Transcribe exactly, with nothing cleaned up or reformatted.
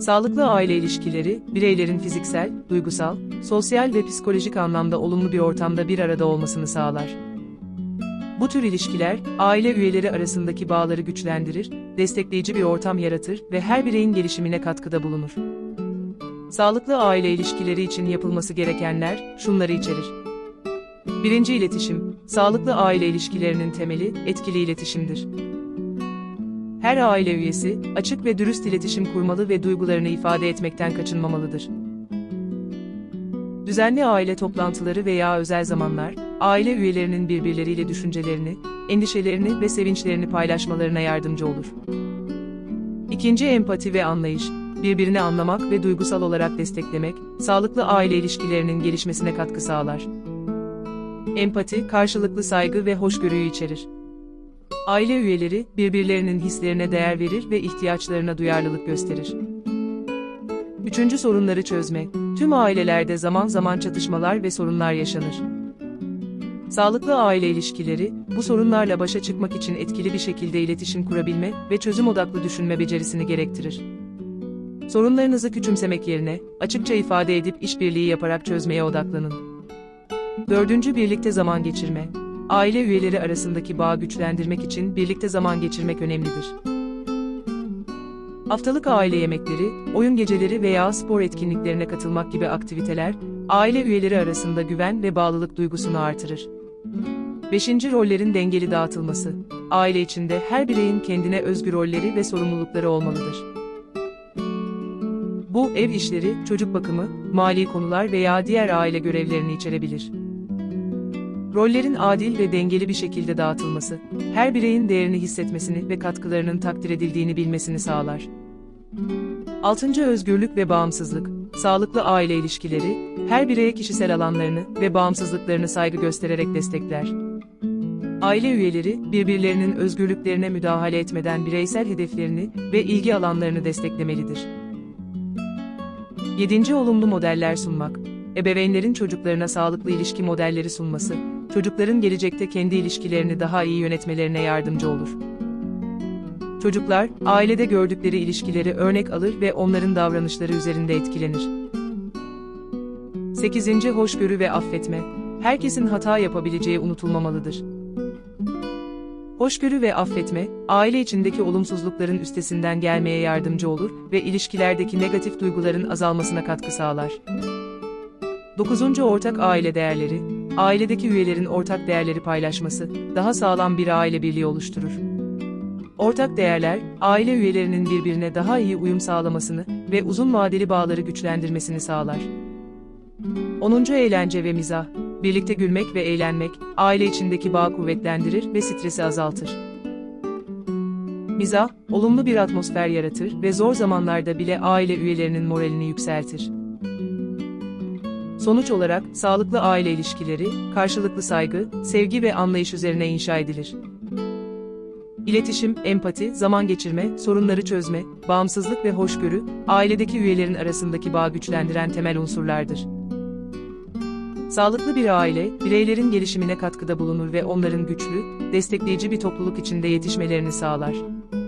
Sağlıklı aile ilişkileri, bireylerin fiziksel, duygusal, sosyal ve psikolojik anlamda olumlu bir ortamda bir arada olmasını sağlar. Bu tür ilişkiler, aile üyeleri arasındaki bağları güçlendirir, destekleyici bir ortam yaratır ve her bireyin gelişimine katkıda bulunur. Sağlıklı aile ilişkileri için yapılması gerekenler, şunları içerir. Birinci iletişim, sağlıklı aile ilişkilerinin temeli, etkili iletişimdir. Her aile üyesi, açık ve dürüst iletişim kurmalı ve duygularını ifade etmekten kaçınmamalıdır. Düzenli aile toplantıları veya özel zamanlar, aile üyelerinin birbirleriyle düşüncelerini, endişelerini ve sevinçlerini paylaşmalarına yardımcı olur. İkinci, empati ve anlayış, birbirini anlamak ve duygusal olarak desteklemek, sağlıklı aile ilişkilerinin gelişmesine katkı sağlar. Empati, karşılıklı saygı ve hoşgörüyü içerir. Aile üyeleri, birbirlerinin hislerine değer verir ve ihtiyaçlarına duyarlılık gösterir. Üçüncü, sorunları çözme. Tüm ailelerde zaman zaman çatışmalar ve sorunlar yaşanır. Sağlıklı aile ilişkileri, bu sorunlarla başa çıkmak için etkili bir şekilde iletişim kurabilme ve çözüm odaklı düşünme becerisini gerektirir. Sorunlarınızı küçümsemek yerine, açıkça ifade edip işbirliği yaparak çözmeye odaklanın. Dördüncü, birlikte zaman geçirme. Aile üyeleri arasındaki bağı güçlendirmek için birlikte zaman geçirmek önemlidir. Haftalık aile yemekleri, oyun geceleri veya spor etkinliklerine katılmak gibi aktiviteler, aile üyeleri arasında güven ve bağlılık duygusunu artırır. Beşinci, rollerin dengeli dağıtılması. Aile içinde her bireyin kendine özgü rolleri ve sorumlulukları olmalıdır. Bu, ev işleri, çocuk bakımı, mali konular veya diğer aile görevlerini içerebilir. Rollerin adil ve dengeli bir şekilde dağıtılması, her bireyin değerini hissetmesini ve katkılarının takdir edildiğini bilmesini sağlar. Altıncı, özgürlük ve bağımsızlık. Sağlıklı aile ilişkileri, her bireye kişisel alanlarını ve bağımsızlıklarını saygı göstererek destekler. Aile üyeleri, birbirlerinin özgürlüklerine müdahale etmeden bireysel hedeflerini ve ilgi alanlarını desteklemelidir. Yedinci, olumlu modeller sunmak. Ebeveynlerin çocuklarına sağlıklı ilişki modelleri sunması, çocukların gelecekte kendi ilişkilerini daha iyi yönetmelerine yardımcı olur. Çocuklar, ailede gördükleri ilişkileri örnek alır ve onların davranışları üzerinde etkilenir. Sekizinci, hoşgörü ve affetme. Herkesin hata yapabileceği unutulmamalıdır. Hoşgörü ve affetme, aile içindeki olumsuzlukların üstesinden gelmeye yardımcı olur ve ilişkilerdeki negatif duyguların azalmasına katkı sağlar. Dokuzuncu, ortak aile değerleri. Ailedeki üyelerin ortak değerleri paylaşması, daha sağlam bir aile birliği oluşturur. Ortak değerler, aile üyelerinin birbirine daha iyi uyum sağlamasını ve uzun vadeli bağları güçlendirmesini sağlar. Onuncu, eğlence ve mizah. Birlikte gülmek ve eğlenmek, aile içindeki bağı kuvvetlendirir ve stresi azaltır. Mizah, olumlu bir atmosfer yaratır ve zor zamanlarda bile aile üyelerinin moralini yükseltir. Sonuç olarak, sağlıklı aile ilişkileri, karşılıklı saygı, sevgi ve anlayış üzerine inşa edilir. İletişim, empati, zaman geçirme, sorunları çözme, bağımsızlık ve hoşgörü, ailedeki üyelerin arasındaki bağı güçlendiren temel unsurlardır. Sağlıklı bir aile, bireylerin gelişimine katkıda bulunur ve onların güçlü, destekleyici bir topluluk içinde yetişmelerini sağlar.